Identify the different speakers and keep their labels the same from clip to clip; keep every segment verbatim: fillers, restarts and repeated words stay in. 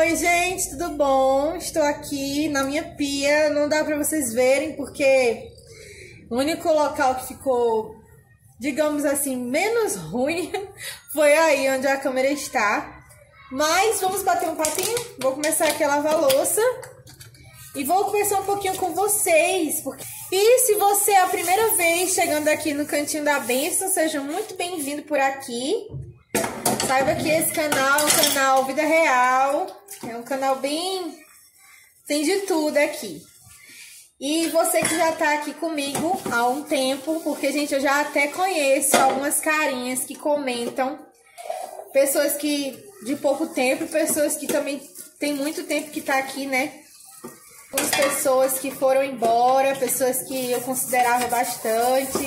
Speaker 1: Oi, gente, tudo bom? Estou aqui na minha pia, não dá pra vocês verem porque o único local que ficou, digamos assim, menos ruim foi aí onde a câmera está. Mas vamos bater um papinho? Vou começar aqui a lavar a louça e vou conversar um pouquinho com vocês. Porque... E se você é a primeira vez chegando aqui no Cantinho da Bênção, seja muito bem-vindo por aqui. Saiba que esse canal é um canal Vida Real, é um canal bem... tem de tudo aqui. E você que já tá aqui comigo há um tempo, porque, gente, eu já até conheço algumas carinhas que comentam. Pessoas que de pouco tempo, pessoas que também tem muito tempo que tá aqui, né? Algumas pessoas que foram embora, pessoas que eu considerava bastante,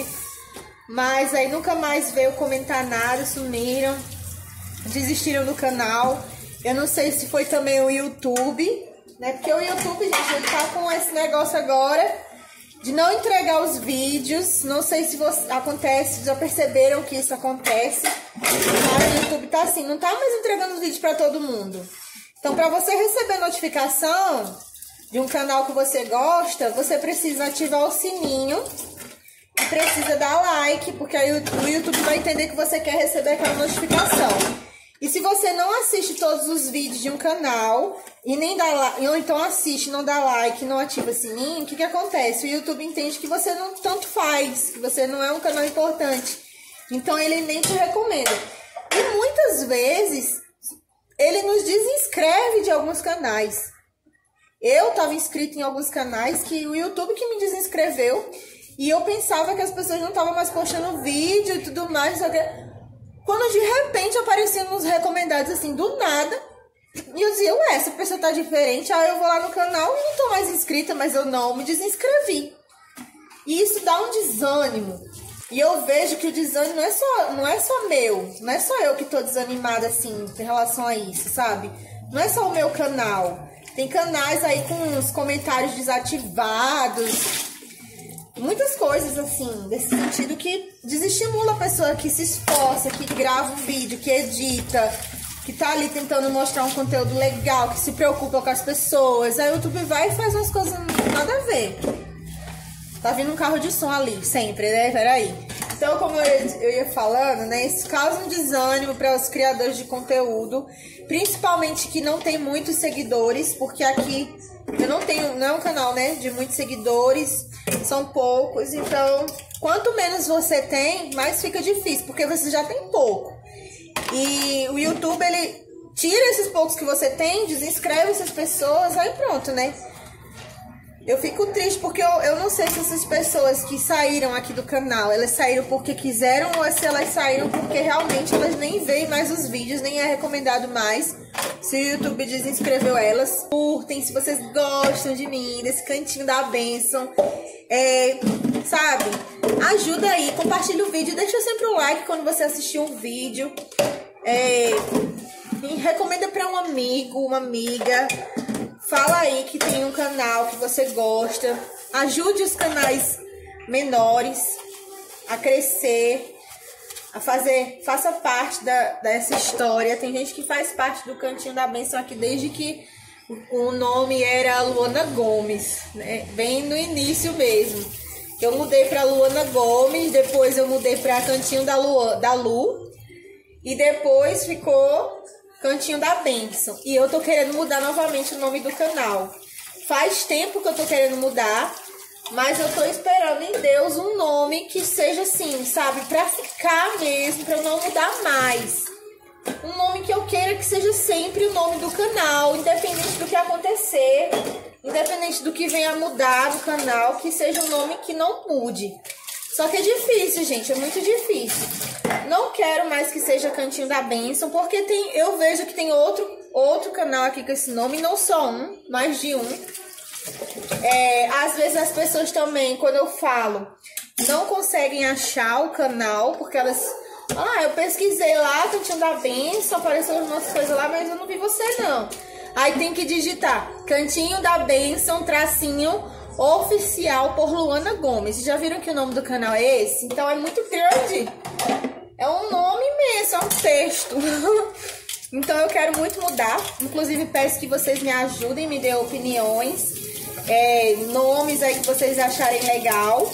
Speaker 1: mas aí nunca mais veio comentar nada, sumiram, desistiram do canal. Eu não sei se foi também o YouTube, né? Porque o YouTube, gente, ele tá com esse negócio agora de não entregar os vídeos. Não sei se você, acontece, já perceberam que isso acontece. Mas o YouTube tá assim, não tá mais entregando os vídeos pra todo mundo. Então, pra você receber notificação de um canal que você gosta, você precisa ativar o sininho e precisa dar like, porque aí o YouTube vai entender que você quer receber aquela notificação. E se você não assiste todos os vídeos de um canal e nem dá like, ou então assiste, não dá like, não ativa o sininho, o que que acontece? O YouTube entende que você não tanto faz, que você não é um canal importante. Então ele nem te recomenda. E muitas vezes ele nos desinscreve de alguns canais. Eu estava inscrita em alguns canais que o YouTube que me desinscreveu e eu pensava que as pessoas não estavam mais postando vídeo e tudo mais, só que... Quando de repente apareciam nos recomendados assim, do nada, e eu dizia, ué, essa pessoa tá diferente, aí eu vou lá no canal e não tô mais inscrita, mas eu não me desinscrevi. E isso dá um desânimo. E eu vejo que o desânimo não é só, não é só meu, não é só eu que tô desanimada assim, em relação a isso, sabe? Não é só o meu canal. Tem canais aí com os comentários desativados, muitas coisas assim, nesse sentido que desestimula a pessoa que se esforça, que grava um vídeo, que edita, que tá ali tentando mostrar um conteúdo legal, que se preocupa com as pessoas. Aí o YouTube vai e faz umas coisas nada a ver. Tá vindo um carro de som ali, sempre, né? Peraí. Então, como eu, eu ia falando, né? Isso causa um desânimo para os criadores de conteúdo, principalmente que não tem muitos seguidores, porque aqui eu não tenho, não é um canal, né, de muitos seguidores, são poucos, então quanto menos você tem, mais fica difícil, porque você já tem pouco. E o YouTube, ele tira esses poucos que você tem, desinscreve essas pessoas, aí pronto, né? Eu fico triste porque eu, eu não sei se essas pessoas que saíram aqui do canal, elas saíram porque quiseram ou se elas saíram porque realmente elas nem veem mais os vídeos, nem é recomendado mais. Se o YouTube desinscreveu elas, curtem, se vocês gostam de mim, desse Cantinho da Bênção, é, sabe? Ajuda aí, compartilha o vídeo, deixa sempre o like quando você assistir um vídeo, é, e recomenda para um amigo, uma amiga. Fala aí que tem um canal que você gosta. Ajude os canais menores a crescer, a fazer, faça parte da, dessa história. Tem gente que faz parte do Cantinho da Bênção aqui desde que o nome era Luana Gomes, né? Bem no início mesmo. Eu mudei para Luana Gomes, depois eu mudei para Cantinho da, Lu, da Lu e depois ficou Cantinho da Bênção. E eu tô querendo mudar novamente o nome do canal. Faz tempo que eu tô querendo mudar, mas eu tô esperando em Deus um nome que seja assim, sabe? Pra ficar mesmo, pra eu não mudar mais. Um nome que eu queira que seja sempre o nome do canal, independente do que acontecer, independente do que venha a mudar no canal, que seja um nome que não mude. Só que é difícil, gente, é muito difícil. Não quero mais que seja Cantinho da Bênção, porque tem, eu vejo que tem outro, outro canal aqui com esse nome, não só um, mais de um. É, às vezes as pessoas também, quando eu falo, não conseguem achar o canal, porque elas... Ah, eu pesquisei lá, Cantinho da Bênção, apareceu umas coisas lá, mas eu não vi você não. Aí tem que digitar Cantinho da Bênção, tracinho, oficial por Luana Gomes. Já viram que o nome do canal é esse? Então é muito grande. É um nome imenso, é um texto. Então eu quero muito mudar. Inclusive peço que vocês me ajudem, me dêem opiniões, é, nomes aí que vocês acharem legal,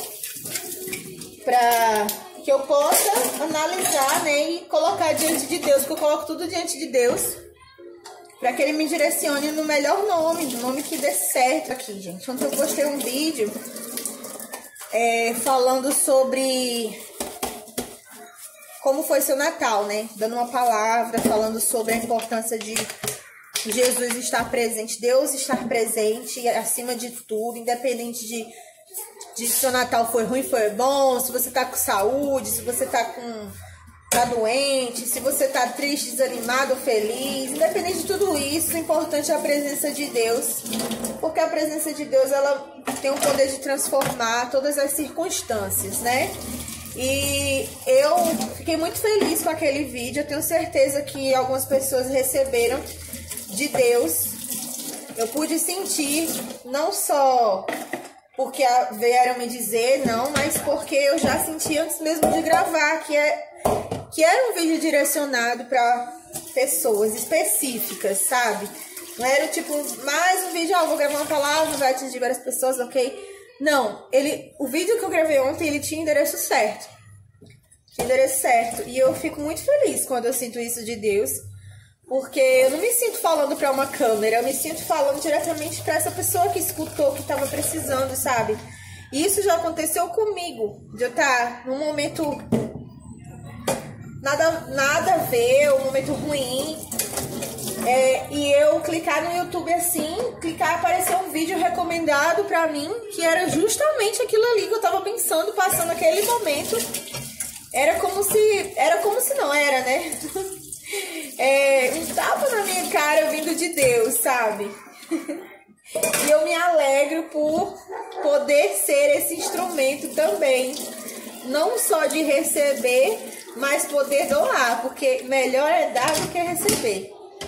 Speaker 1: pra que eu possa analisar, né, e colocar diante de Deus, porque eu coloco tudo diante de Deus, para que Ele me direcione no melhor nome, no nome que dê certo aqui, gente. Ontem eu postei um vídeo é, falando sobre como foi seu Natal, né? Dando uma palavra, falando sobre a importância de Jesus estar presente, Deus estar presente acima de tudo, independente de, de se seu Natal foi ruim, foi bom, se você tá com saúde, se você tá com... tá doente, se você tá triste, desanimado ou feliz, independente de tudo isso, o importante é a presença de Deus, porque a presença de Deus, ela tem o poder de transformar todas as circunstâncias, né? E eu fiquei muito feliz com aquele vídeo, eu tenho certeza que algumas pessoas receberam de Deus. Eu pude sentir, não só porque vieram me dizer, não, mas porque eu já senti antes mesmo de gravar, que, é, que era um vídeo direcionado para pessoas específicas, sabe? Não era tipo, mais um vídeo, ah, vou gravar uma palavra, vai atingir várias pessoas, ok? Não, ele, o vídeo que eu gravei ontem, ele tinha endereço certo. Tinha endereço certo. E eu fico muito feliz quando eu sinto isso de Deus, porque eu não me sinto falando para uma câmera, eu me sinto falando diretamente para essa pessoa que escutou, que estava precisando, sabe? E isso já aconteceu comigo, de eu estar num momento nada, nada a ver, um momento ruim, é, e eu clicar no YouTube assim, clicar, aparecer um vídeo recomendado pra mim, que era justamente aquilo ali que eu tava pensando, passando aquele momento. Era como se, era como se não era, né? É, um tapa na minha cara vindo de Deus, sabe? E eu me alegro por poder ser esse instrumento também, não só de receber, mas poder doar, porque melhor é dar do que receber.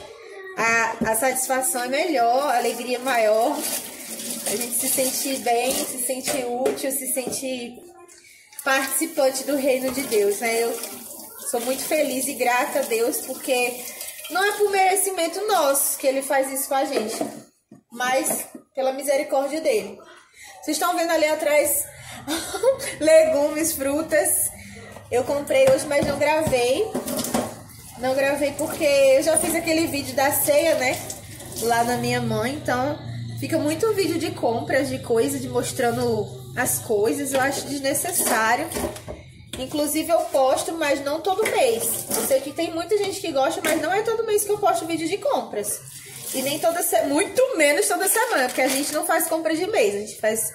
Speaker 1: A, a satisfação é melhor, a alegria é maior, a gente se sente bem, se sente útil, se sente participante do reino de Deus, né? Eu sou muito feliz e grata a Deus, porque não é por merecimento nosso que Ele faz isso com a gente, mas pela misericórdia dEle. Vocês estão vendo ali atrás legumes, frutas. Eu comprei hoje, mas não gravei. Não gravei porque eu já fiz aquele vídeo da ceia, né? Lá na minha mãe, então fica muito vídeo de compras, de coisas, de mostrando as coisas. Eu acho desnecessário. Inclusive eu posto, mas não todo mês. Eu sei que tem muita gente que gosta, mas não é todo mês que eu posto vídeo de compras. E nem toda semana, muito menos toda semana, porque a gente não faz compra de mês. A gente faz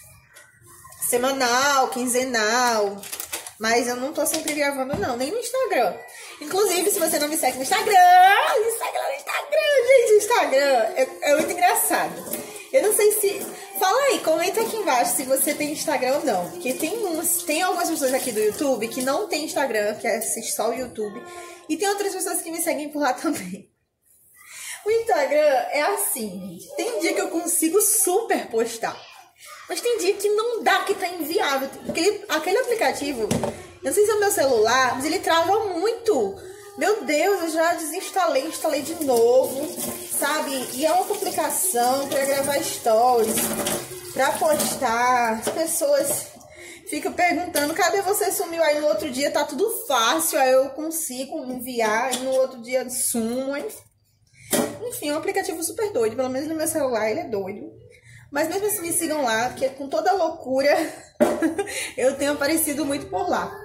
Speaker 1: semanal, quinzenal. Mas eu não tô sempre gravando, não, nem no Instagram. Inclusive, se você não me segue no Instagram, Instagram, Instagram, gente, Instagram, é, é muito engraçado. Eu não sei se... Fala aí, comenta aqui embaixo se você tem Instagram ou não. Porque tem, uns, tem algumas pessoas aqui do YouTube que não tem Instagram, que assiste só o YouTube. E tem outras pessoas que me seguem por lá também. O Instagram é assim, gente. Tem dia que eu consigo super postar. Mas tem dia que não dá, que tá inviável. Aquele, aquele aplicativo, eu não sei se é o meu celular, mas ele trava muito. Meu Deus, eu já desinstalei, instalei de novo, sabe? E é uma complicação para gravar stories, para postar. As pessoas ficam perguntando, cadê você? Sumiu? Aí no outro dia tá tudo fácil, aí eu consigo enviar, e no outro dia sumo. Enfim, é um aplicativo super doido, pelo menos no meu celular ele é doido. Mas mesmo assim me sigam lá, porque com toda a loucura eu tenho aparecido muito por lá.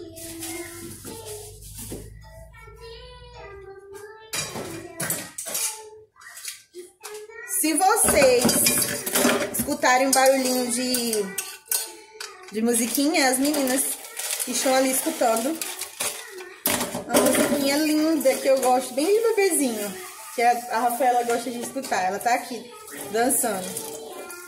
Speaker 1: Se vocês escutarem um barulhinho de, de musiquinha, as meninas que estão ali escutando, uma musiquinha linda que eu gosto, bem de bebezinho, que a, a Rafaela gosta de escutar, ela tá aqui dançando.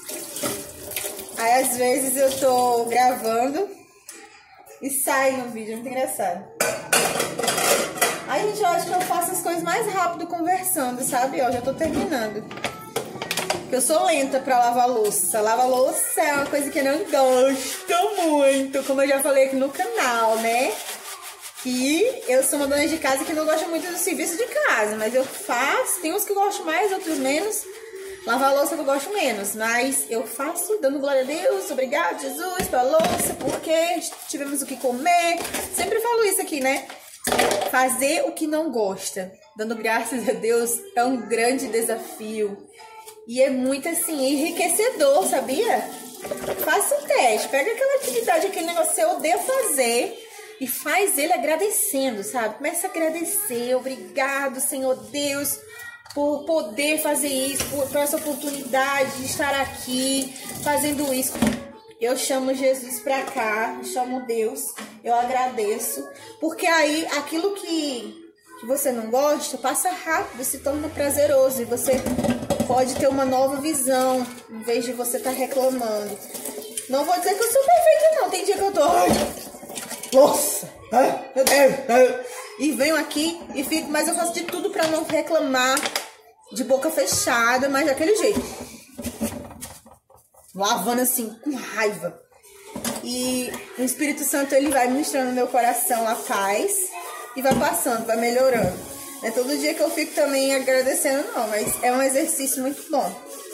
Speaker 1: Aí às vezes eu tô gravando e sai no vídeo, é muito engraçado. Aí, gente, eu acho que eu faço as coisas mais rápido conversando, sabe? Ó, já tô terminando. Porque eu sou lenta pra lavar louça. Lavar louça é uma coisa que eu não gosto muito, como eu já falei aqui no canal, né? que eu sou uma dona de casa que não gosta muito do serviço de casa, mas eu faço, tem uns que eu gosto mais, outros menos. Lavar a louça que eu gosto menos, mas eu faço dando glória a Deus, obrigado Jesus pela louça, porque tivemos o que comer. Sempre falo isso aqui, né? Fazer o que não gosta, dando graças a Deus, é um grande desafio. E é muito assim, enriquecedor, sabia? Faça o teste, pega aquela atividade, aquele negócio que você odeia fazer e faz ele agradecendo, sabe? Começa a agradecer, obrigado Senhor Deus, por poder fazer isso, por, por essa oportunidade de estar aqui, fazendo isso. Eu chamo Jesus pra cá, eu chamo Deus, eu agradeço, porque aí aquilo que, que você não gosta, passa rápido, se torna prazeroso, e você pode ter uma nova visão, em vez de você estar reclamando. Não vou dizer que eu sou perfeita não, tem dia que eu tô... Ai, nossa, ai, meu Deus, ai, e venho aqui e fico, mas eu faço de tudo pra não reclamar, de boca fechada, mas daquele jeito. Lavando assim, com raiva. E o Espírito Santo, ele vai ministrando no meu coração a paz e vai passando, vai melhorando. Não é todo dia que eu fico também agradecendo, não, mas é um exercício muito bom.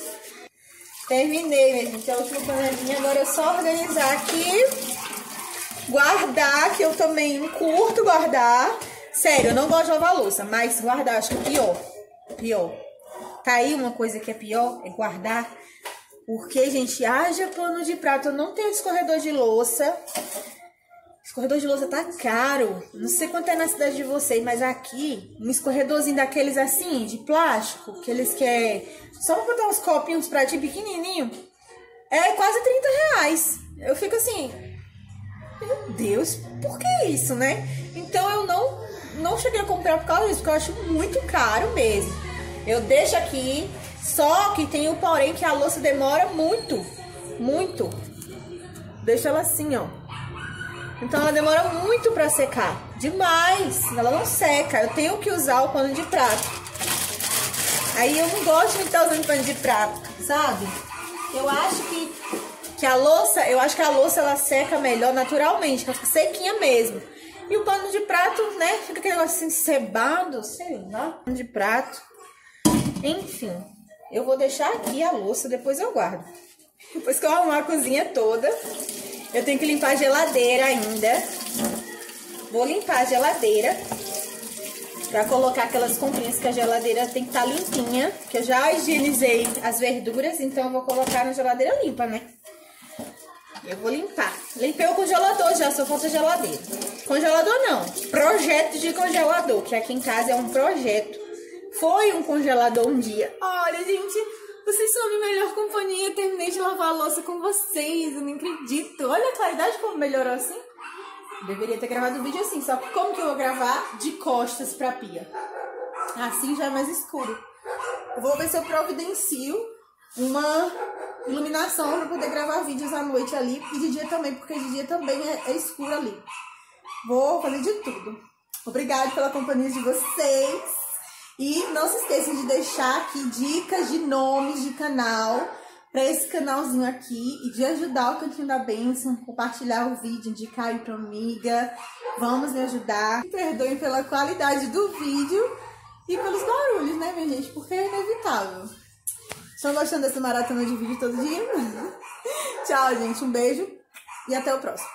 Speaker 1: Terminei, minha gente, a última panelinha. Agora é só organizar aqui, guardar, que eu também curto guardar. Sério, eu não gosto de lavar louça, mas guardar acho que é pior. Pior. Tá aí uma coisa que é pior, é guardar. Porque, gente, haja pano de prato. Eu não tenho escorredor de louça. Escorredor de louça tá caro. Não sei quanto é na cidade de vocês, mas aqui, um escorredorzinho daqueles assim, de plástico, aqueles que é só pra botar uns copinhos, uns pratinhos pequenininho, é quase trinta reais. Eu fico assim, meu Deus, por que isso, né? Então eu não, não cheguei a comprar por causa disso, porque eu acho muito caro mesmo. Eu deixo aqui, só que tem o porém que a louça demora muito, muito. Deixo ela assim, ó. Então ela demora muito pra secar, demais, ela não seca. Eu tenho que usar o pano de prato. Aí eu não gosto de estar usando pano de prato, sabe? Eu acho que, que a louça, eu acho que a louça ela seca melhor naturalmente, ela fica sequinha mesmo. E o pano de prato, né, fica aquele negócio assim cebado, sei lá, pano de prato. Enfim, eu vou deixar aqui a louça, depois eu guardo. Depois que eu arrumar a cozinha toda, eu tenho que limpar a geladeira ainda. Vou limpar a geladeira pra colocar aquelas comprinhas que a geladeira tem que estar limpinha. Que eu já higienizei as verduras, então eu vou colocar na geladeira limpa, né? Eu vou limpar. Limpei o congelador já, só falta geladeira. Congelador não, projeto de congelador, que aqui em casa é um projeto. Foi um congelador um dia. Olha, gente, vocês são a minha melhor companhia. Eu terminei de lavar a louça com vocês. Eu não acredito. Olha a claridade como melhorou assim. Deveria ter gravado o vídeo assim. Só que como que eu vou gravar? De costas pra pia. Assim já é mais escuro. Eu vou ver se eu providencio uma iluminação pra poder gravar vídeos à noite ali. E de dia também, porque de dia também é, é escuro ali. Vou fazer de tudo. Obrigada pela companhia de vocês. E não se esqueçam de deixar aqui dicas de nomes de canal para esse canalzinho aqui e de ajudar o Cantinho da Bênção, compartilhar o vídeo, indicar aí para amiga. Vamos me ajudar. Perdoem pela qualidade do vídeo e pelos barulhos, né, minha gente? Porque é inevitável. Estão gostando dessa maratona de vídeo todo dia? Tchau, gente. Um beijo e até o próximo.